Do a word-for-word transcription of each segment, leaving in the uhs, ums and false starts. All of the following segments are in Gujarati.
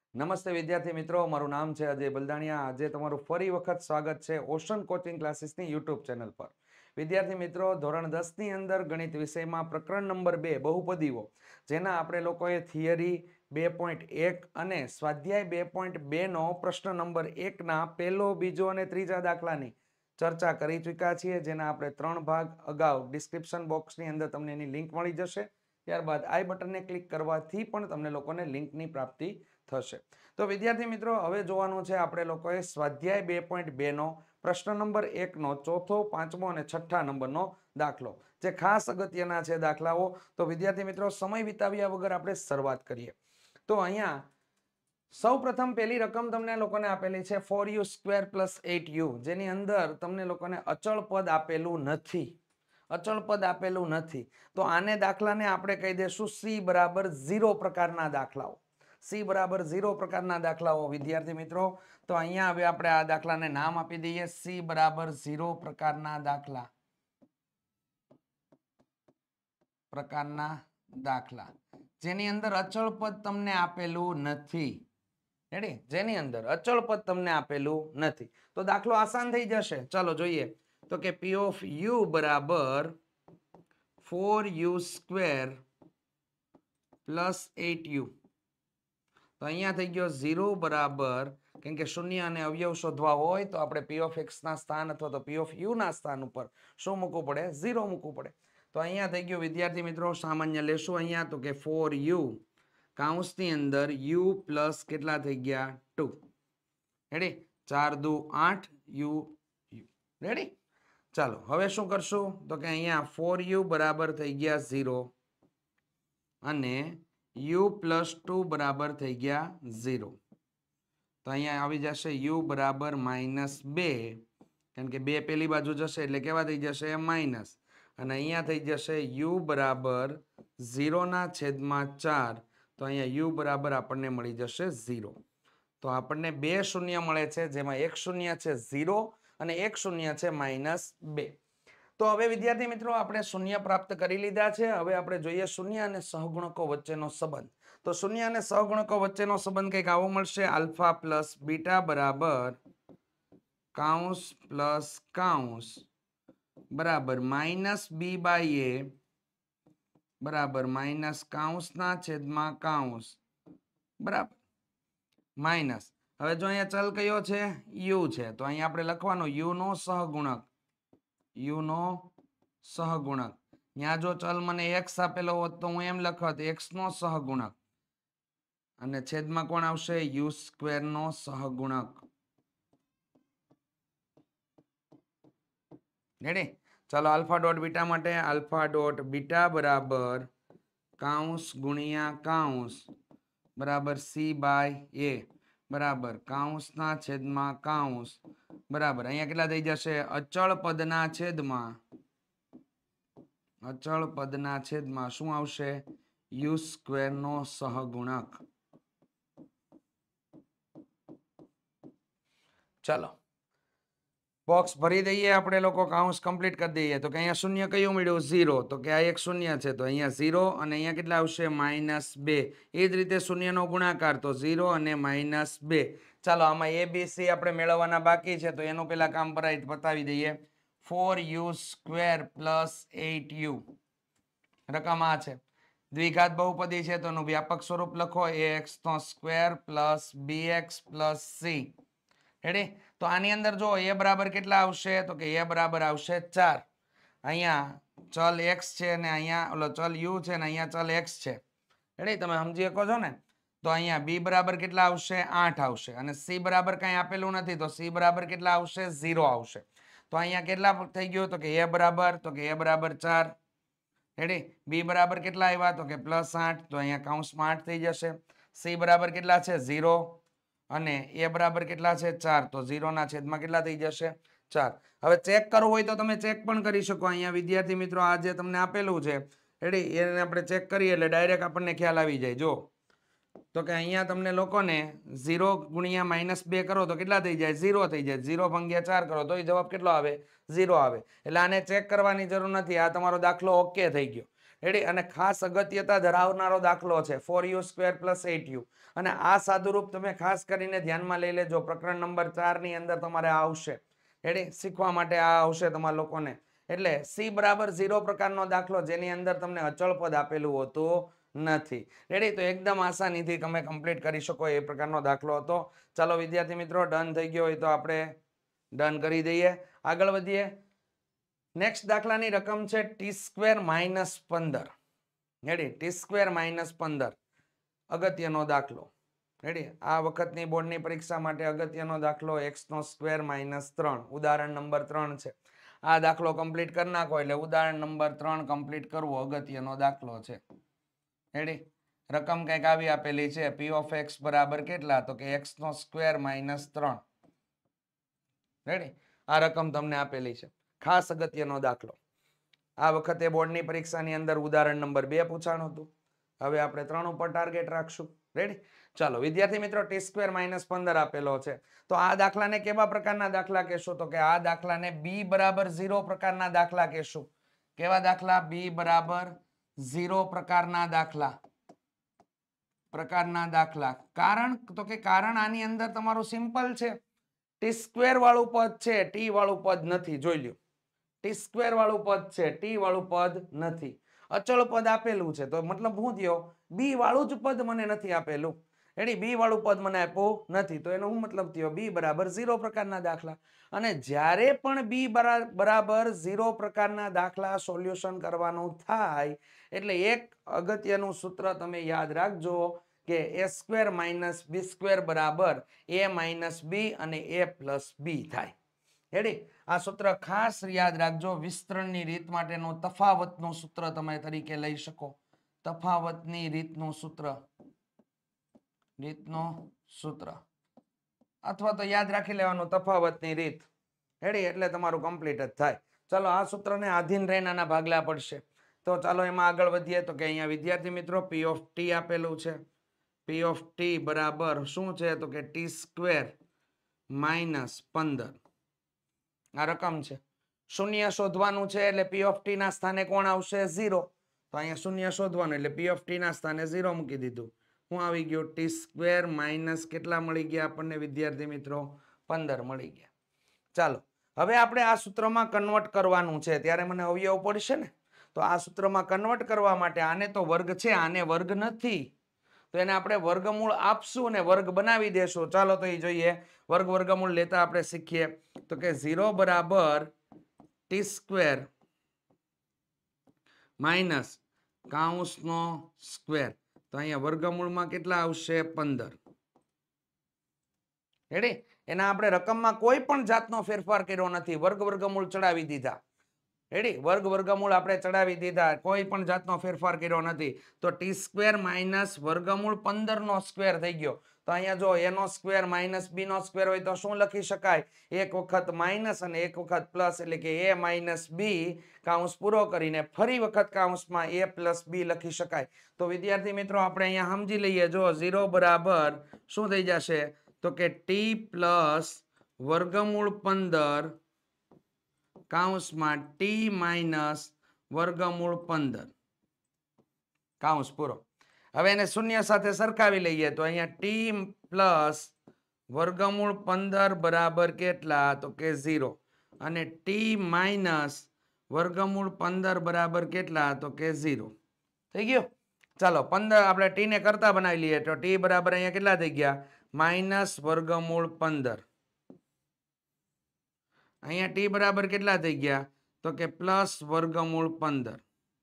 નમસ્તે વિદ્યાર્થી મિત્રો, મારું નામ છે અજય બલદાણિયા। આજે તમારું ફરી વખત સ્વાગત છે ઓશન કોચિંગ ક્લાસીસની યુટ્યુબ ચેનલ પર। વિદ્યાર્થી મિત્રો, ધોરણ દસ ની અંદર ગણિત વિષયમાં પ્રકરણ નંબર બે બહુપદીઓ, જેના આપણે લોકોએ થિયરી બે પોઈન્ટ એક અને સ્વાધ્યાય બે પોઈન્ટ બે નો પ્રશ્ન નંબર એક ના પહેલો, બીજો અને ત્રીજા દાખલાની ચર્ચા કરી ચૂક્યા છીએ, જેના આપણે ત્રણ ભાગ અગાઉ ડિસ્ક્રિપ્શન બોક્સની અંદર તમને એની લિંક મળી જશે। ત્યારબાદ આઈ બટનને ક્લિક કરવાથી પણ તમને લોકોને લિંકની પ્રાપ્તિ થશે। તો વિદ્યાર્થી મિત્રો, હવે જોવાનું છે આપણે લોકોએ સ્વાધ્યાય બે પોઈન્ટ બે નો પ્રશ્ન નંબર એક નો ચોથો, પાંચમો અને છઠ્ઠા નંબરનો દાખલો, જે ખાસ અગત્યના છે દાખલાઓ। તો વિદ્યાર્થી મિત્રો, સમય વિતાવ્યા વગર આપણે શરૂઆત કરીએ। તો અહીંયા સૌ પ્રથમ પહેલી રકમ તમને લોકોને આપેલી છે four u square plus eight u, જેની અંદર તમને લોકોને અચળ પદ આપેલું નથી, અચળ પદ આપેલું નથી। તો આને દાખલાને આપણે કહી દઈશું સી બરાબર ઝીરો પ્રકારના દાખલાઓ, સી બરાબર ઝીરો પ્રકારના દાખલાઓ વિદ્યાર્થી મિત્રો। તો અહીંયા હવે આપણે આ દાખલાને નામ આપી દઈએ સી બરાબર ઝીરો પ્રકારના દાખલા, પ્રકારના દાખલા જેની અંદર અચળ પદ તમને આપેલું નથી, રેડી, જેની અંદર અચળ પદ તમને આપેલું નથી। તો દાખલો આસાન થઈ જશે। ચાલો જોઈએ તો કે પી ઓફ યુ બરાબર four u square plus eight u, તો અહીંયા થઈ ગયો ઝીરો બરાબર, કેમ કે શૂન્ય અને અવયવ શોધવા હોય તો આપણે પી ઓફ એક્સ ના સ્થાન અથવા તો પી ઓફ યુ ના સ્થાન ઉપર શું મૂકવું પડે? ઝીરો મૂકવું પડે। તો અહીંયા થઈ ગયું વિદ્યાર્થી મિત્રો, સામાન્ય લેશું અહીંયા તો કે ફોર યુ કાઉન્સની અંદર યુ પ્લસ કેટલા થઈ ગયા? ટુ, રેડી, ચાર દુ આઠ, યુ યુ, રેડી। ચાલો હવે શું કરશું તો કે અહીંયા ફોર યુ બરાબર થઈ ગયા ઝીરો અને યુ પ્લસ ટુ બરાબર થઈ ગયા ઝીરો। તો અહીંયા આવી જશે યુ બરાબર માઇનસ બે, કારણ કે બે પેલી બાજુ જશે એટલે કેવા થઈ જશે? માઇનસ। અને અહીંયા થઈ જશે યુ બરાબર ઝીરો ના છેદમાં ચાર, તો અહીંયા યુ બરાબર આપણને મળી જશે ઝીરો। તો આપણને બે શૂન્ય મળે છે, જેમાં એક શૂન્ય છે ઝીરો અને એક શૂન્ય છે માઇનસ બે। તો હવે વિદ્યાર્થી મિત્રો, આપણે શૂન્ય પ્રાપ્ત કરી લીધા છે। હવે આપણે જોઈએ શૂન્ય અને સહગુણકો વચ્ચેનો સંબંધ। તો શૂન્ય અને સહગુણકો વચ્ચેનો સંબંધ કંઈક આવો મળશે, આલ્ફા પ્લસ બીટા બરાબર કાઉન્સ પ્લસ કાઉન્સ બરાબર માઇનસ બી બાય એ બરાબર માઇનસ કાઉન્સના છેદમાં કાઉન્સ બરાબર માઇનસ, હવે જો અહીંયા ચલ કયો છે? યુ છે, તો અહીંયા આપણે લખવાનું યુ નો સહગુણક, યુ નો સહગુણક। ત્યાં જો ચલ મને એક્સ આપેલો હોત તો હું એમ લખત એક્સ નો સહગુણક, અને છેદમાં કોણ આવશે? યુ સ્ક્વેર નો સહગુણક, રેડી। ચાલો આલ્ફા ડોટ બીટા માટે આલ્ફા ડોટ બીટા બરાબર કાઉન્સ ગુણ્યા કાઉન્સ બરાબર સી બાય એ બરાબર કાઉન્સના છેદમાં કાઉન્સ બરાબર અહીંયા કેટલા થઈ જશે? અચળ પદના છેદમાં, અચળ પદના છેદમાં શું આવશે? યુ સ્ક્વેર નો સહગુણક। ચાલો બોક્સ ભરી દઈએ આપણે લોકો, કાઉન્સ કમ્પ્લીટ કરી દઈએ। તો કે અહીંયા શૂન્ય કયું મળ્યું? ઝીરો, તો કે આ એક શૂન્ય છે, તો અહીંયા ઝીરો અને અહીંયા કેટલા આવશે? માઇનસ બે। એ જ રીતે શૂન્યનો ગુણાકાર તો ઝીરો અને માઇનસ બે। ચાલો આમાં એ બી સી આપણે મેળવવાના બાકી છે, તો એનું પેલા કામ પરાઈ બતાવી દઈએ। Four u square plus eight u, રકમ આ છે, દ્વિઘાત બહુપદી છે તો એનું વ્યાપક સ્વરૂપ લખો, એ એક્સ નો square plus b x plus c, ready. તો આની અંદર જો એ બરાબર કેટલા આવશે? તો કે એ બરાબર આવશે ચાર। અહીંયા ચલ એક્સ છે અને અહીંયા ઓલો ચલ યુ છે અને અહીંયા ચલ એક્સ છે, રેડી, તમે સમજી શકો છો ને। તો અહીંયા બી બરાબર કેટલા આવશે? આઠ આવશે, અને સી બરાબર કઈ આપેલું નથી, તો સી બરાબર કેટલા આવશે? ઝીરો આવશે। તો અહીંયા કેટલા થઈ ગયું? તો કે એ બરાબર, તો કે એ બરાબર ચાર, રેડી। બી બરાબર કેટલા આવ્યા? તો કે પ્લસ આઠ, તો અહીંયા કાઉન્સમાં આઠ થઈ જશે। સી બરાબર કેટલા છે? ઝીરો, અને એ બરાબર કેટલા છે? ચાર, તો ઝીરો ના છેદમાં કેટલા થઈ જશે? ચાર। હવે ચેક કરવું હોય તો તમે ચેક પણ કરી શકો। અહીંયા વિદ્યાર્થી મિત્રો આ જે તમને આપેલું છે, રેડી, એને આપણે ચેક કરીએ એટલે ડાયરેક્ટ આપણને ખ્યાલ આવી જાય। જો તો કે અહીંયા તમને લોકોને ઝીરો ગુણ્યા માઇનસ બે કરો તો કેટલા થઈ જાય? ઝીરો થઈ જાય। ઝીરો ભાગ્યા ચાર કરો તો જવાબ કેટલો આવે? ઝીરો આવે। એટલે આને ચેક કરવાની જરૂર નથી, આ તમારો દાખલો ઓકે થઈ ગયો। રેડી અને ખાસ અગત્યતા ધરાવનારો દાખલો છે four u square plus eight u અને આ સાદુરૂપ તમે ખાસ કરીને ધ્યાનમાં લઈ લેજો પ્રકરણ નંબર ચાર ની અંદર તમારે આ આવશે રેડી શીખવા માટે આ આવશે તમારા લોકોને એટલે સી બરાબર ઝીરો પ્રકારનો દાખલો જેની અંદર તમને અચળ પદ આપેલું હોતું નથી રેડી તો એકદમ આસાનીથી તમે કમ્પ્લીટ કરી શકો એ પ્રકારનો દાખલો હતો ચાલો વિદ્યાર્થી મિત્રો ડન થઈ ગયો હોય તો આપણે ડન કરી દઈએ આગળ વધીએ નેક્સ્ટ દાખલાની રકમ છે ટી સ્ક્વેર માઇનસ પંદર રેડી ટી સ્ક્વેર માઇનસ પંદર અગત્યનો દાખલો રેડી આ વખતની બોર્ડની પરીક્ષા માટે અગત્યનો દાખલો એક્સ નો સ્ક્વેર માઇનસ ત્રણ ઉદાહરણ નંબર ત્રણ છે આ દાખલો કમ્પ્લીટ કરી નાખો એટલે ઉદાહરણ નંબર ત્રણ કમ્પ્લીટ કરવો અગત્યનો દાખલો છે રેડી રકમ કંઈક આવી આપેલી છે પી ઓફ એક્સ બરાબર કેટલા તો કે એક્સ નો સ્ક્વેર માઇનસ ત્રણ રેડી આ રકમ તમને આપેલી છે ખાસ અગત્યનો દાખલો આ વખતે બોર્ડની પરીક્ષાની અંદર ઉદાહરણ નંબર બે પૂછાણું હતું હવે આપણે ત્રણ ઉપર ટાર્ગેટ રાખશું રેડી ચાલો વિદ્યાર્થી મિત્રો ટી સ્ક્વેર માઇનસ પંદર આપેલો છે તો આ દાખલાને કેવા પ્રકારના દાખલા કહેશું તો કે આ દાખલાને બી બરાબર ઝીરો પ્રકારના દાખલા કહેશું કેવા દાખલા બી બરાબર ઝીરો પ્રકારના દાખલા પ્રકારના દાખલા કારણ તો કે કારણ આની અંદર તમારું સિમ્પલ છે ટી સ્ક્વેર વાળું પદ છે ટી વાળું પદ નથી જોઈ લ્યો ટી સ્ક્વેર વાળું પદ છે ટી વાળું પદ નથી અચળ પદ આપેલું છે તો મતલબ હું થયો બી વાળું જ પદ મને નથી આપેલું રેડી બી વાળું પદ મને આપ્યું નથી તો એનો હું મતલબ થયો બી બરાબર ઝીરો પ્રકારના દાખલા અને જ્યારે પણ બી બરાબર ઝીરો પ્રકારના દાખલા સોલ્યુશન કરવાનું થાય એટલે એક અગત્યનું સૂત્ર તમે યાદ રાખજો કે a square minus b square બરાબર એ માઇનસ બી અને એ પ્લસ બી થાય રેડી આ સૂત્ર ખાસ યાદ રાખજો વિસ્તરણની રીત માટેનું તફાવતનું સૂત્ર તમે તરીકે લઈ શકો તફાવતની રીતનું સૂત્ર રીતનું સૂત્ર અથવા તો યાદ રાખી લેવાનું તફાવતની રીત રેડી એટલે તમારું કમ્પ્લીટ જ થાય ચાલો આ સૂત્રને આધીન રહીને આના ભાગલા પડશે તો ચાલો એમાં આગળ વધીએ તો કે અહીંયા વિદ્યાર્થી મિત્રો પી ઓફ ટી આપેલું છે પી ઓફ ટી બરાબર શું છે તો કે ટી સ્ક્વેર માઇનસ પંદર આ રકમ છે શૂન્ય શોધવાનું છે એટલે પી ઓફ ટી ના સ્થાને કોણ આવશે ઝીરો તો અહીંયા શૂન્ય શોધવાનું એટલે પી ઓફ ટી ના સ્થાને ઝીરો મૂકી દીધું હું આવી ગયો ટી સ્ક્વેર માઇનસ કેટલા મળી ગયા આપણને વિદ્યાર્થી મિત્રો પંદર મળી ગયા ચાલો હવે આપણે આ સૂત્રમાં કન્વર્ટ કરવાનું છે ત્યારે મને અવયવ પડશે ને તો આ સૂત્રમાં કન્વર્ટ કરવા માટે આને તો વર્ગ છે આને વર્ગ નથી તો એને આપણે વર્ગમૂળ આપશું અને વર્ગ બનાવી દેશું ચાલો તો એ જોઈએ વર્ગ વર્ગમૂળ લેતા આપણે શીખીએ તો કે ઝીરો બરાબર ટી સ્ક્વેર માઇનસ કાઉન્સનો સ્ક્વેર તો અહીંયા વર્ગમૂળમાં કેટલા આવશે પંદર રેડી એના આપણે રકમમાં કોઈ પણ જાતનો ફેરફાર કર્યો નથી વર્ગ વર્ગમૂળ ચડાવી દીધા રેડી વર્ગ વર્ગમૂળ આપણે ચડાવી દીધા કોઈ પણ જાતનો ફેરફાર કર્યો નથી તો ટી સ્ક્વેર માઇનસ વર્ગમૂળ પંદર નો સ્ક્વેર થઈ ગયો તો અહીંયા જો એ નો સ્ક્વેર માઇનસ બી નો સ્ક્વેર હોય તો શું લખી શકાય એક વખત માઇનસ અને એક વખત પ્લસ એટલે કે એ માઇનસ બી કાઉન્સ પૂરો કરીને ફરી વખત કાઉન્સમાં એ પ્લસ બી લખી શકાય તો વિદ્યાર્થી મિત્રો આપણે અહીંયા સમજી લઈએ જો ઝીરો બરાબર શું થઈ જશે તો કે ટી પ્લસ વર્ગમૂળ પંદર કાઉન્સમાં ટી માઇનસ વર્ગમૂળ પંદર કાઉન્સ પૂરો હવે એને શૂન્ય સાથે સરખાવી લઈએ તો અહીંયા ટી પ્લસ વર્ગમૂળ પંદર બરાબર કેટલા તો કે ઝીરો અને ટી માઇનસ વર્ગમૂળ પંદર બરાબર કેટલા તો કે ઝીરો થઈ ગયો ચાલો પંદર આપણે ટી ને કરતા બનાવી લઈએ તો ટી બરાબર અહીંયા કેટલા થઈ ગયા માઇનસ વર્ગમૂળ પંદર અહીંયા ટી બરાબર કેટલા થઈ ગયા તો કે પ્લસ વર્ગમૂળ પંદર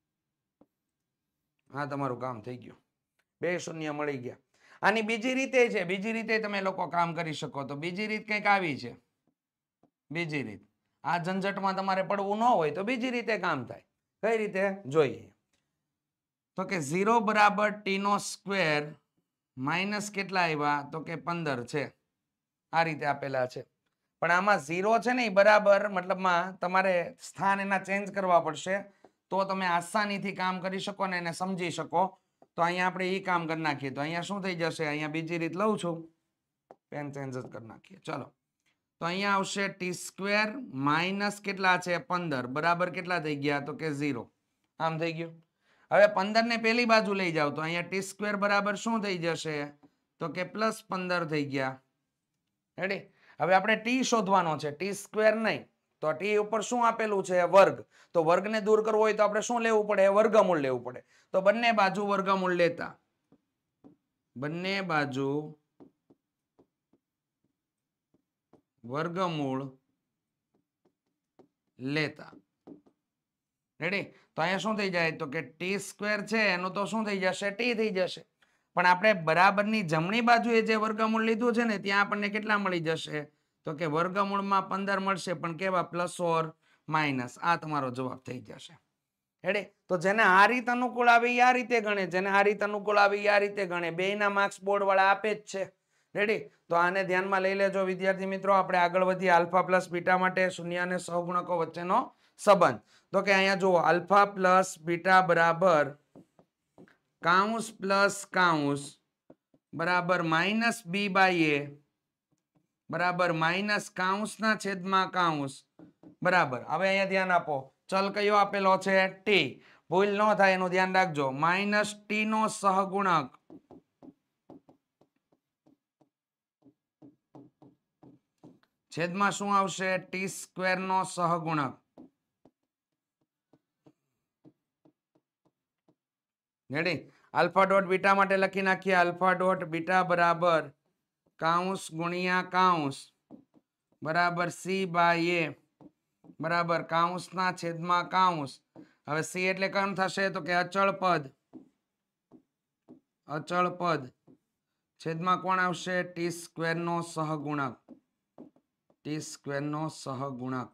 હા તમારું કામ થઈ ગયું બે શૂન્ય મળી ગયા આની બીજી રીતે છે બીજી રીતે તમે લોકો કામ કરી શકો તો બીજી રીત કંઈક આવી છે બીજી રીત આ ઝંઝટમાં તમારે પડવું ન હોય તો બીજી રીતે કામ થાય કઈ રીતે જોઈએ તો કે ઝીરો બરાબર ટી નો સ્ક્વેર માઇનસ કેટલા આવ્યા તો કે પંદર છે આ રીતે આપેલા છે પણ આમાં ઝીરો છે ને બરાબર મતલબમાં તમારે સ્થાન એના ચેન્જ કરવા પડશે તો તમે આસાનીથી કામ કરી શકો ને એને સમજી શકો તો અહીંયા આપણે એ કામ કરી નાખીએ તો અહીંયા શું થઈ જશે અહીંયા બીજી રીત લઉં છું પેન ચેન્જ જ કરી નાખીએ ચલો તો અહીંયા આવશે ટી સ્ક્વેર માઇનસ કેટલા છે પંદર બરાબર કેટલા થઈ ગયા તો કે ઝીરો આમ થઈ ગયું હવે પંદર ને પેલી બાજુ લઈ જાવ તો અહીંયા ટી સ્ક્વેર બરાબર શું થઈ જશે તો કે પ્લસ પંદર થઈ ગયા રેડી હવે આપણે ટી શોધવાનો છે ટી સ્ક્વેર નહીં તો ટી ઉપર શું આપેલું છે વર્ગ તો વર્ગને દૂર કરવો હોય તો આપણે શું લેવું પડે વર્ગમૂળ લેવું પડે તો બંને બાજુ વર્ગમૂળ લેતા બંને બાજુ વર્ગમૂળ લેતા રેડી તો અહીંયા શું થઈ જાય તો કે ટી સ્ક્વેર છે એનું તો શું થઈ જશે ટી થઈ જશે પણ આપણે બરાબરની જમણી બાજુએ જે વર્ગમૂળ લીધું છે ને ત્યાં આપણને કેટલા મળી જશે તો કે વર્ગમૂળમાં પંદર મળશે પણ કેવા પ્લસ ઓર માઇનસ આ તમારો જવાબ થઈ જશે રેડી તો જેને આ રીત અનુકૂળ આવે એ આ રીતે ગણે જેને આ રીત અનુકૂળ આવે એ આ રીતે ગણે બેયના માર્ક્સ બોર્ડ વાળા આપે જ છે રેડી તો આને ધ્યાનમાં લઈ લેજો વિદ્યાર્થી મિત્રો આપણે આગળ વધીએ આલ્ફા પ્લસ બીટા માટે શૂન્ય અને સહગુણકો વચ્ચેનો સંબંધ તો કે અહીંયા જુઓ આલ્ફા પ્લસ બીટા બરાબર કાઉન્સ પ્લસ કાઉન્સ બરાબર માઇનસ બી બાય એ બરાબર માઇનસ કાઉન્સના છેદમાં કાઉન્સ બરાબર હવે અહીંયા ધ્યાન આપો ચલ કયો આપેલો છે ટી ભૂલ ન થાય એનું ધ્યાન રાખજો માઇનસ ટી નો સહગુણક છેદમાં શું આવશે ટી સ્ક્વેર નો સહગુણક રેડી આલ્ફા ડોટ બીટા માટે લખી નાખીએ આલ્ફા ડોટ બીટા બરાબર કાઉન્સ ગુણ્યા કાઉન્સ બરાબર સી બાય એ બરાબર કાઉન્સના છેદમાં કાઉન્સ હવે સી એટલે કોણ થશે તો કે અચળ પદ અચળ પદ છેદમાં કોણ આવશે ટી સ્ક્વેર નો સહગુણક ટી સ્ક્વેર નો સહગુણક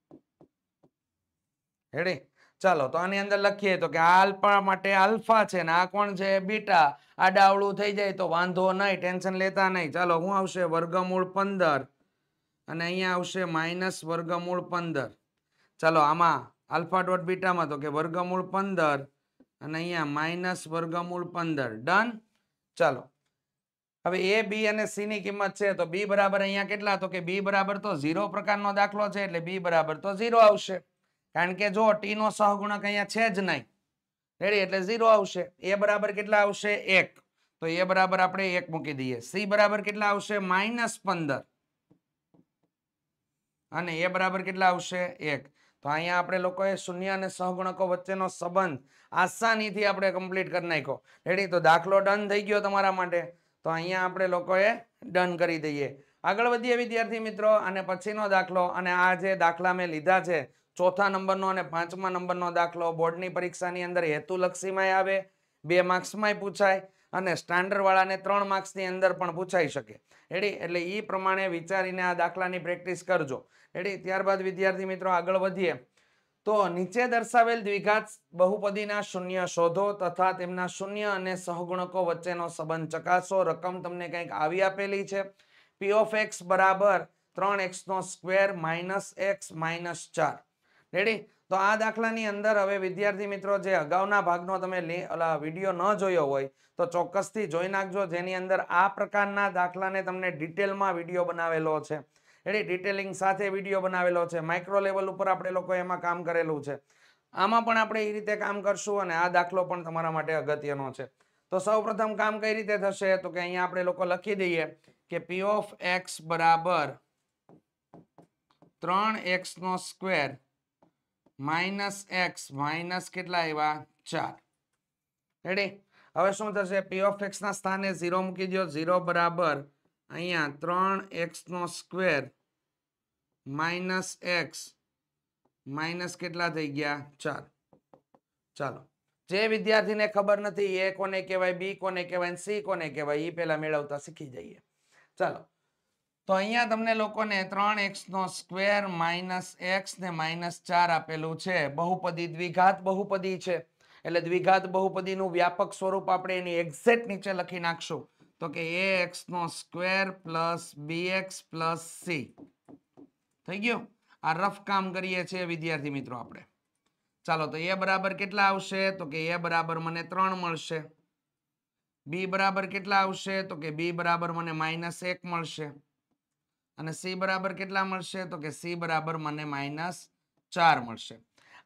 રેડી ચાલો તો આની અંદર લખીએ તો કે આલ્ફા માટે આલ્ફા છે ને આ કોણ છે બીટા આ ડાવડું થઈ જાય તો વાંધો નહીં ટેન્શન લેતા નહીં ચાલો શું આવશે વર્ગમૂળ પંદર અને અહીંયા આવશે માઇનસ વર્ગમૂળ પંદર ચાલો આમાં આલ્ફા ડોટ બીટામાં તો કે વર્ગમૂળ પંદર અને અહીંયા માઇનસ વર્ગમૂળ પંદર ડન ચાલો હવે એ બી અને સી ની કિંમત છે તો બી બરાબર અહીંયા કેટલા તો કે બી બરાબર તો ઝીરો પ્રકારનો દાખલો છે એટલે બી બરાબર તો ઝીરો આવશે કારણ કે જો ટી નો સહગુણક અહીંયા છે જ નહીં રેડી એટલે ઝીરો આવશે એ બરાબર કેટલા આવશે એક તો એ બરાબર આપણે એક મૂકી દઈએ સી બરાબર કેટલા આવશે માઇનસ પંદર અને એ બરાબર કેટલા આવશે એક તો અહીંયા આપણે લોકોએ શૂન્ય અને સહગુણકો વચ્ચેનો સંબંધ આસાનીથી આપણે કમ્પ્લીટ કરી નાખ્યો રેડી તો દાખલો ડન થઈ ગયો તમારા માટે તો અહીંયા આપણે લોકોએ ડન કરી દઈએ આગળ વધીએ વિદ્યાર્થી મિત્રો અને પછીનો દાખલો અને આ જે દાખલા મેં લીધા છે ચોથા નંબરનો અને પાંચમા નંબરનો દાખલો બોર્ડની પરીક્ષાની અંદર હેતુલક્ષીમાં આવે બે માર્ક્સમાં પૂછાય અને સ્ટાન્ડર્ડ વાળાને ત્રણ માર્ક્સની અંદર પણ પૂછાઈ શકે રેડી એટલે એ પ્રમાણે વિચારીને આ દાખલાની પ્રેક્ટિસ કરજો રેડી ત્યારબાદ વિદ્યાર્થી મિત્રો આગળ વધીએ તો નીચે દર્શાવેલ દ્વિઘાત બહુપદીના શૂન્ય શોધો તથા તેમના શૂન્ય અને સહગુણકો વચ્ચેનો સંબંધ ચકાસો રકમ તમને કંઈક આવી આપેલી છે પી ઓફ એક્સ બરાબર ત્રણ એક્સ નો સ્ક્વેર માઇનસ એક્સ માઇનસ ચાર રેડી તો આ દાખલાની અંદર હવે વિદ્યાર્થી મિત્રો જે અગાઉના ભાગનો તમે વિડીયો ન જોયો હોય તો ચોક્કસથી જોઈ નાખજો જેની અંદર આ પ્રકારના દાખલાને તમને ડિટેલમાં વિડીયો બનાવેલો છે રેડી ડિટેલિંગ સાથે વિડીયો બનાવેલો છે માઇક્રો લેવલ ઉપર આપણે લોકો એમાં કામ કરેલું છે આમાં પણ આપણે એ રીતે કામ કરશું અને આ દાખલો પણ તમારા માટે અગત્યનો છે તો સૌપ્રથમ કામ કઈ રીતે થશે તો કે અહીંયા આપણે લોકો લખી દઈએ કે પી ઓફ એક્સ બરાબર ત્રણ એક્સ નો સ્ક્વેર માઇનસ એક્સ માઇનસ કેટલા આવ્યા ચાર રેડી હવે શું થશે પી ઓફ એક્સ ના સ્થાને ઝીરો મૂકી દો ઝીરો બરાબર અહીંયા ત્રણ એક્સ નો સ્ક્વેર માઇનસ એક્સ માઇનસ કેટલા થઈ ગયા ચાર ચાલો જે વિદ્યાર્થીને ખબર નથી એ કોને કહેવાય બી કોને કહેવાય સી કોને કહેવાય એ પેલા મેળવતા શીખી જઈએ ચાલો તો અહીંયા તમને લોકોને ત્રણ એક્સ નો સ્ક્વેર માઇનસ એક્સ ને માઇનસ ચાર આપેલું છે બહુપદી દ્વિઘાત બહુપદી છે એટલે દ્વિઘાત બહુપદીનું વ્યાપક સ્વરૂપ આપણે એની એક્ઝેક્ટ નીચે લખી નાખશું તો કે એ એક્સ નો square plus b x plus c થઈ ગયું આ રફ કામ કરીએ છીએ વિદ્યાર્થી મિત્રો આપણે ચાલો તો એ બરાબર કેટલા આવશે તો કે એ બરાબર મને ત્રણ મળશે બી બરાબર કેટલા આવશે તો કે બી બરાબર મને માઇનસ એક મળશે અને સી બરાબર કેટલા મળશે તો કે સી બરાબર મને માઇનસ ચાર મળશે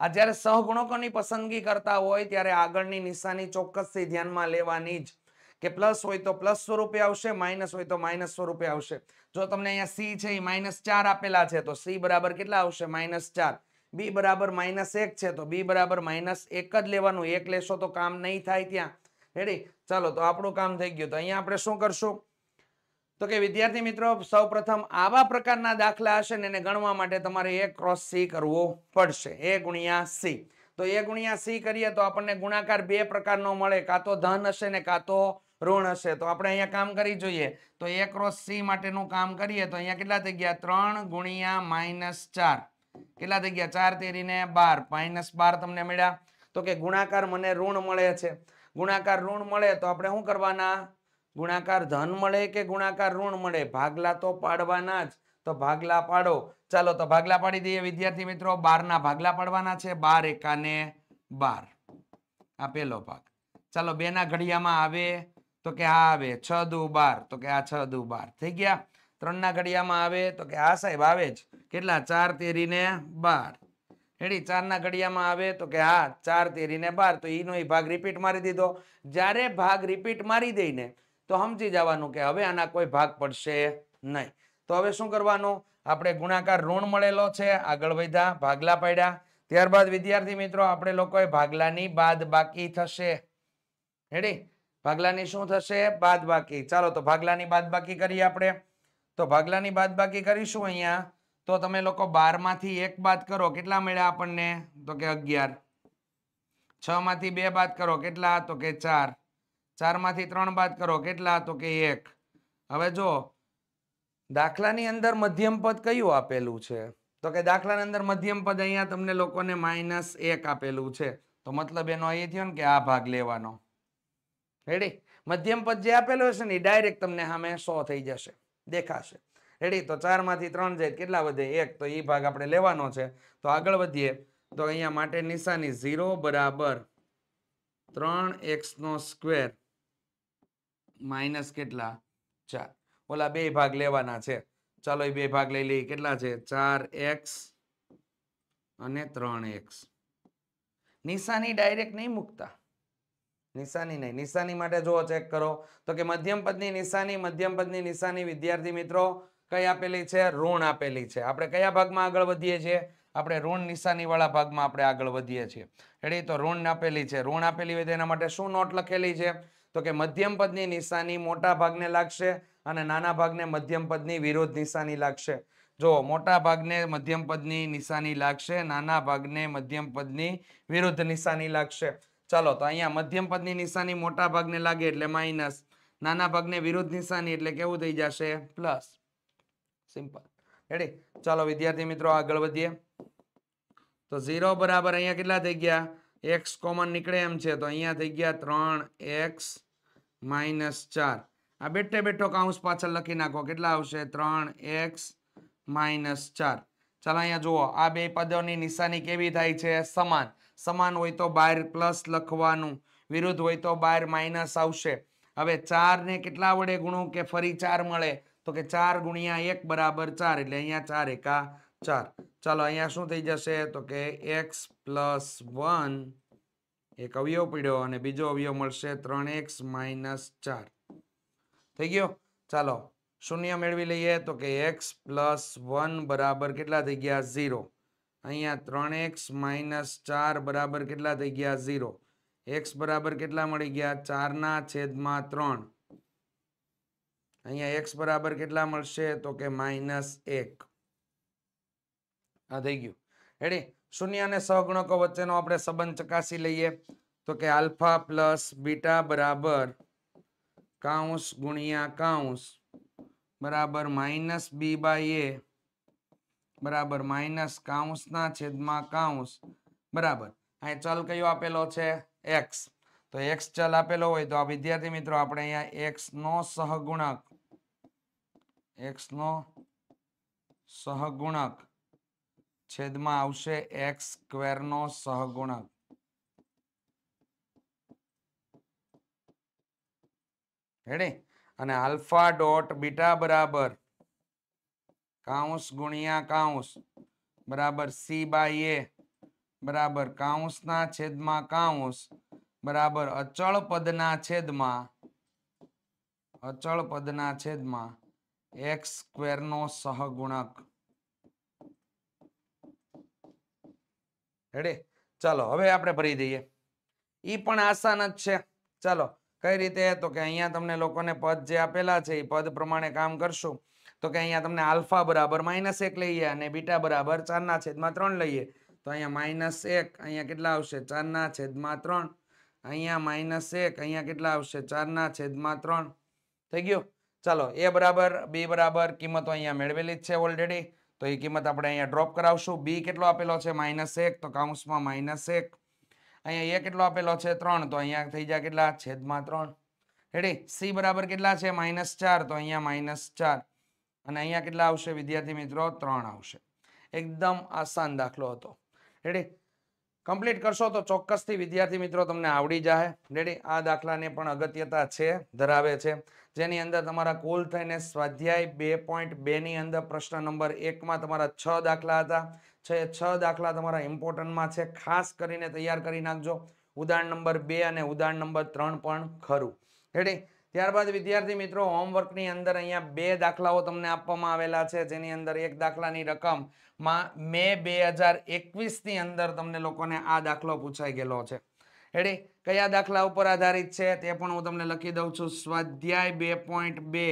આ જ્યારે સહગુણકોની પસંદગી કરતા હોય ત્યારે આગળની નિશાની ચોક્કસથી ધ્યાનમાં લેવાની જ કે પ્લસ હોય તો પ્લસ સ્વરૂપે આવશે, માઇનસ હોય તો માઇનસ સ્વરૂપે આવશે. જો તમને અહીંયા સી છે એ માઇનસ ચાર આપેલા છે તો સી બરાબર કેટલા આવશે? માઇનસ ચાર. બી બરાબર માઇનસ એક છે તો બી બરાબર માઇનસ એક જ લેવાનું. એક લેશો તો કામ નહીં થાય ત્યાં. રેડી? ચાલો તો આપણું કામ થઈ ગયું. તો અહીંયા આપણે શું કરશું? તો કે વિદ્યાર્થી મિત્રો સૌપ્રથમ આવા પ્રકારના દાખલા હશે ને એને ગણવા માટે તમારે એ ક્રોસ સી કરવો પડશે. એ ગુણ્યા સી. તો એ ગુણ્યા સી કરીએ તો આપણને ગુણાકાર બે પ્રકારનો મળે, કાં તો ધન હશે ને કાં તો ઋણ હશે. તો આપણે અહીંયા કામ કરી જોઈએ. તો એ ક્રોસ સી માટેનું કામ કરીએ તો અહીંયા કેટલા થઈ ગયા? ત્રણ ગુણ્યા માઇનસ ચાર. કેટલા થઈ ગયા? ચાર તેરીને બાર. માઇનસ બાર તમને મળ્યા. તો કે ગુણાકાર મને ઋણ મળે છે. ગુણાકાર ઋણ મળે તો આપણે શું કરવાના? ગુણાકાર ધન મળે કે ગુણાકાર ઋણ મળે? ભાગલા તો પાડવાના જ. તો ભાગલા પાડો. ચાલો તો ભાગલા પાડી દઈએ વિદ્યાર્થી મિત્રો. બાર ના ભાગલા પાડવાના છે. બાર એકાને બાર. આ પેલો ભાગ. ચાલો બે ના ઘડિયામાં આવે તો કે આ આવે છ દુ બાર. તો કે આ છ દુ બાર થઈ ગયા. ત્રણ ના ઘડિયામાં આવે તો કે આ સાહેબ આવે જ કેટલા? ચાર તેરી ને બાર. રેડી? ચાર ના ઘડિયામાં આવે તો કે હા ચાર તેરી ને બાર. તો એનો ભાગ રિપીટ મારી દીધો. જ્યારે ભાગ રિપીટ મારી દઈને તો સમજી જવાનું કે હવે આના કોઈ ભાગ પડશે નહીં. તો હવે શું કરવાનું? આપણે ગુણાકાર ઋણ મળેલો છે, આગળ વધ્યા, ભાગલા પાડ્યા. ત્યારબાદ વિદ્યાર્થી મિત્રો આપણે લોકોએ ભાગલાની બાદ બાકી થશે. રેડી? ભાગલાની શું થશે? બાદ બાકી. ચાલો તો ભાગલાની બાદ બાકી કરીએ આપણે. તો ભાગલાની બાદ બાકી કરીશું અહીંયા. તો તમે લોકો બાર માંથી એક બાદ કરો, કેટલા મળ્યા આપણને? તો કે અગિયાર. છ માંથી બે બાદ કરો, કેટલા? તો કે ચાર. ચાર માંથી ત્રણ બાદ કરો, કેટલા? તો કે એક. હવે જો દાખલાની અંદર મધ્યમ પદ કયું આપેલું છે? તો કે દાખલાની અંદર મધ્યમ પદ અહીંયા તમને લોકોને માઇનસ એક આપેલું છે. તો મતલબ એનો એ થયો ને કે આ ભાગ લેવાનો. રેડી? મધ્યમ પદ જે આપેલું હશે ને ડાયરેક્ટ તમને સામે સો થઈ જશે, દેખાશે. રેડી? તો ચાર માંથી ત્રણ જાય કેટલા વધે? એક. તો એ ભાગ આપણે લેવાનો છે. તો આગળ વધીએ. તો અહીંયા માટે નિશાની ઝીરો બરાબર ત્રણ એક્સ નો સ્ક્વેર માઇનસ કેટલા? ચાર. ઓલા બે ભાગ લેવાના છે. ચાલો એ બે ભાગ લઈ લઈએ. કેટલા છે? ચાર એક્સ અને ત્રણ એક્સ. નિશાની ડાયરેક્ટ નહીં મૂકતા. નિશાની નહીં. નિશાની માટે જો ચેક કરો તો કે મધ્યમ પદની નિશાની, મધ્યમ પદની નિશાની વિદ્યાર્થી મિત્રો કઈ આપેલી છે? ઋણ આપેલી છે. આપણે કયા ભાગમાં આગળ વધીએ છીએ? આપણે ઋણ નિશાની વાળા ભાગમાં આપણે આગળ વધીએ છીએ. રેડી? તો ઋણ આપેલી છે. ઋણ આપેલી હોય તો એના માટે શું નોટ લખેલી છે? તો કે મધ્યમ પદની નિશાની મોટા ભાગને લાગશે અને નાના ભાગને મધ્યમ પદની વિરોધ નિશાની લાગશે. જો મોટા ભાગને મધ્યમ પદની નિશાની લાગશે, નાના ભાગને મધ્યમ પદની વિરુદ્ધ નિશાની લાગશે. ચાલો તો અહીંયા મધ્યમ પદની નિશાની મોટા ભાગને લાગે એટલે માઇનસ, નાના ભાગને વિરુદ્ધ નિશાની એટલે કેવું થઈ જશે? પ્લસ. સિમ્પલ. રેડી? ચાલો વિદ્યાર્થી મિત્રો આગળ વધીએ. તો ઝીરો બરાબર અહીંયા કેટલા થઈ ગયા? એક્સ કોમન નીકળે એમ છે તો અહીંયા થઈ ગયા ત્રણ એક્સ માઇનસ ચાર. આ બેઠે બેઠો કાઉન્સ પાછળ લખી નાખો. કેટલા આવશે? ત્રણ એક્સ માઇનસ ચાર. ચાલો અહીંયા જુઓ આ બે પદોની નિશાની કેવી થાય છે? સમાન. સમાન હોય તો બહાર પ્લસ લખવાનું, વિરુદ્ધ હોય તો બહાર માઇનસ આવશે. હવે ચાર ને કેટલા વડે ગુણું કે ફરી ચાર મળે? તો કે ચાર ગુણ્યા એક બરાબર ચાર. એટલે અહીંયા ચાર એકા ચાર. ચાલો અહીંયા શું થઈ જશે? તો કે એક્સ પ્લસ વન એક અવયવ પડ્યો અને બીજો અવયવ મળશે ત્રણ એક્સ માઇનસ ચાર. થઈ ગયો? ચાલો શૂન્ય મેળવી લઈએ. તો કે એક્સ પ્લસ વન બરાબર કેટલા થઈ ગયા? ઝીરો. અહીંયા ત્રણ એક્સ માઇનસ ચાર બરાબર કેટલા થઈ ગયા? ઝીરો. એક્સ બરાબર કેટલા મળી ગયા? ચાર ના છેદમાં ત્રણ. અહીંયા એક્સ બરાબર કેટલા મળશે? તો કે માઇનસ એક. આ થઈ ગયું. રેડી? શૂન્ય અને સહગુણકો વચ્ચેનો આપણે સંબંધ ચકાસી લઈએ. તો કે આલ્ફા પ્લસ બીટા બરાબર કાઉન્સ ગુણ્યા કાઉન્સ બરાબર માઇનસ બી બાય એ બરાબર માઇનસ કાઉન્સના છેદમાં કાઉન્સ બરાબર. અહીં ચલ કયો આપેલો છે? એક્સ. તો એક્સ ચલ આપેલો હોય તો આ વિદ્યાર્થી મિત્રો આપણે અહીંયા એક્સ નો સહગુણક એક્સ નો સહગુણક છેદમાં આવશે એક્સ સ્ક્વેર નો સહગુણક. રેડી? અને આલ્ફા ડોટ બીટા બરાબર કાઉન્સ ગુણ્યા કાઉન્સ બરાબર સી બાય એ બરાબર કાઉંસના છેદમાં કાઉંસ બરાબર અચળ પદના છેદમાં અચળ પદના છેદમાં x સ્ક્વેર નો સહગુણક. રેડી? ચાલો હવે આપણે ભરી દઈએ. ઈ પણ આસાન જ છે. ચાલો કઈ રીતે? તો કે અહીંયા તમને લોકોને પદ જે આપેલા છે એ પદ પ્રમાણે કામ કરશું. તો કે અહીંયા તમને આલ્ફા બરાબર માઇનસ એક લઈએ અને બીટા બરાબર ચાર ના છેદમાં ત્રણ લઈએ. તો અહીંયા માઇનસ એક, અહીંયા કેટલા આવશે? ચાર ના છેદમાં ત્રણ. અહીંયા માઇનસ એક, અહીંયા કેટલા આવશે? ચાર ના છેદમાં ત્રણ. થઈ ગયું? ચાલો એ બરાબર બી બરાબર કિંમતો અહીંયા મેળવેલી જ છે ઓલરેડી. તો એ કિંમત આપણે અહીંયા ડ્રોપ કરાવશું. બી કેટલો આપેલો છે? માઇનસ એક, તો કાઉન્સમાં માઇનસ એક. અહીંયા એ કેટલો આપેલો છે? ત્રણ, તો અહીંયા થઈ જાય કેટલા? છેદમાં ત્રણ. રેડી? સી બરાબર કેટલા છે? માઇનસ ચાર, તો અહીંયા માઇનસ ચાર. અને અહીંયા કેટલા આવશે વિદ્યાર્થી મિત્રો? ત્રણ આવશે. એકદમ આસાન દાખલો હતો. રેડી? કમ્પ્લીટ કરશો તો ચોક્કસથી વિદ્યાર્થી મિત્રો તમને આવડી જાય. રેડી? આ દાખલાને પણ અગત્યતા છે, ધરાવે છે, જેની અંદર તમારા કુલ થઈને સ્વાધ્યાય બે પોઈન્ટ બે ની અંદર પ્રશ્ન નંબર એક માં તમારા છ દાખલા હતા. છ છ દાખલા તમારા ઇમ્પોર્ટન્ટમાં છે. ખાસ કરીને તૈયાર કરી નાખજો. ઉદાહરણ નંબર બે અને ઉદાહરણ નંબર ત્રણ પણ ખરું. રેડી? ત્યારબાદ વિદ્યાર્થી મિત્રો હોમવર્કની અંદર અહીંયા બે દાખલાઓ તમને આપવામાં આવેલા છે, જેની અંદર એક દાખલાની રકમ માં મે બે હજાર એકવીસ ની અંદર તમને લોકોને આ દાખલો પૂછાઈ ગયેલો છે. રેડી? કયા દાખલા ઉપર આધારિત છે તે પણ હું તમને લખી દઉં છું. સ્વાધ્યાય બે પોઈન્ટ બે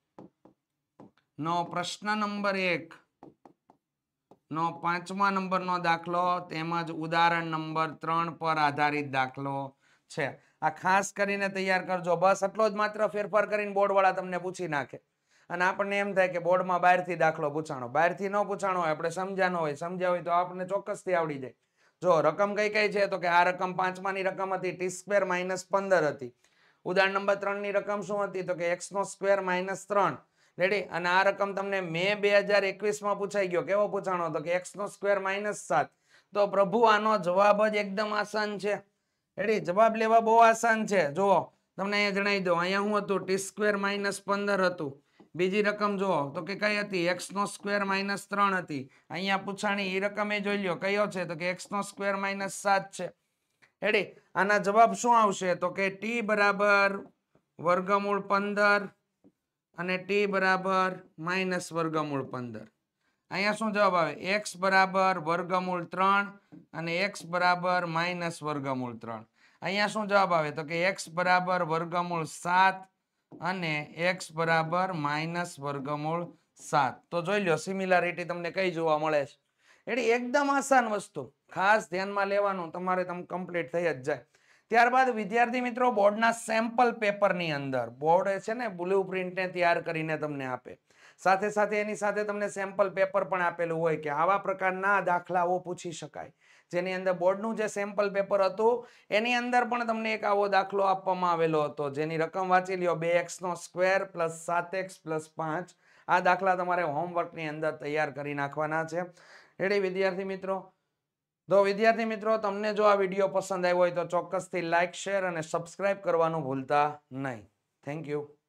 નો પ્રશ્ન નંબર એક નો પાંચમા નંબરનો દાખલો તેમજ ઉદાહરણ નંબર ત્રણ પર આધારિત દાખલો છે. આ ખાસ કરીને તૈયાર કરજો. બસ એટલો જ માત્ર ફેરફાર કરીને બોર્ડ વાળા તમને પૂછી નાખે અને આપણને એમ થાય કે બોર્ડમાં બહારથી દાખલો પૂછાણો. બહારથી ન પૂછાણો હોય, આપણે સમજાનો હોય, સમજ્યા હોય તો આપણને ચોક્કસથી આવડી જાય. જો રકમ કઈ કઈ છે? તો કે આ રકમ પાંચમાની રકમ હતી ટી સ્ક્વેર માઇનસ પંદર હતી. ઉદાહરણ નંબર ત્રણ ની રકમ શું હતી? તો કે એક્સ નો સ્ક્વેર માઇનસ ત્રણ. રેડી? અને આ રકમ તમને મે બે હજાર એકવીસ માં પૂછાઈ ગયો. કેવો પૂછાણો? તો કે એક્સ નો સ્ક્વેર માઇનસ સાત. તો પ્રભુ આનો જવાબ જ એકદમ આસાન છે. રેડી? જવાબ લેવા બહુ આસાન છે. જુઓ તમને અહીંયા જણાવી દો. અહીંયા શું હતું? ટી સ્ક્વેર માઇનસ પંદર હતું. બીજી રકમ જુઓ તો કે કઈ હતી? એક્સ નો સ્ક્વેર માઇનસ ત્રણ હતી. અહીંયા પૂછાણી એ રકમ એ જોઈ લ્યો કયો છે? તો કે એક્સ નો સ્ક્વેર માઇનસ સાત છે. રેડી? આના જવાબ શું આવશે? તો કે ટી બરાબર વર્ગમૂળ પંદર અને ટી બરાબર માઇનસ વર્ગમૂળ પંદર. અહીંયા શું જવાબ આવે? એક્સ બરાબર વર્ગમૂળ ત્રણ અને એક્સ બરાબર માઇનસ વર્ગમૂળ ત્રણ. અહીંયા શું જવાબ આવે? તો કે એક્સ બરાબર વર્ગમૂળ સાત અને એક્સ બરાબર માઇનસ વર્ગમૂળ સાત. તો જોઈ લો સિમિલારિટી તમને કઈ જોવા મળે છે. એટલે એકદમ આસાન વસ્તુ, ખાસ ધ્યાનમાં લેવાનું, તમારે તમે કમ્પ્લીટ થઈ જ જાય. ત્યારબાદ વિદ્યાર્થી મિત્રો બોર્ડના સેમ્પલ પેપરની અંદર બોર્ડ છે ને બ્લુ પ્રિન્ટને તૈયાર કરીને તમને આપે. સાથે સાથે એની સાથે તમને સેમ્પલ પેપર પણ આપેલું હોય કે આવા પ્રકારના દાખલાઓ પૂછી શકાય. જેની અંદર બોર્ડનું જે સેમ્પલ પેપર હતું એની અંદર પણ તમને એક આવો દાખલો આપવામાં આવેલો હતો, જેની રકમ વાંચી લ્યો બે એક્સ નો સ્ક્વેર પ્લસ સાત એક્સ પ્લસ પાંચ. આ દાખલા તમારે હોમવર્કની અંદર તૈયાર કરી નાખવાના છે. રેડી વિદ્યાર્થી મિત્રો? તો વિદ્યાર્થી મિત્રો તમને જો આ વિડીયો પસંદ આવ્યો હોય તો ચોક્કસથી લાઈક, શેર અને સબસ્ક્રાઇબ કરવાનું ભૂલતા નહીં. Thank you.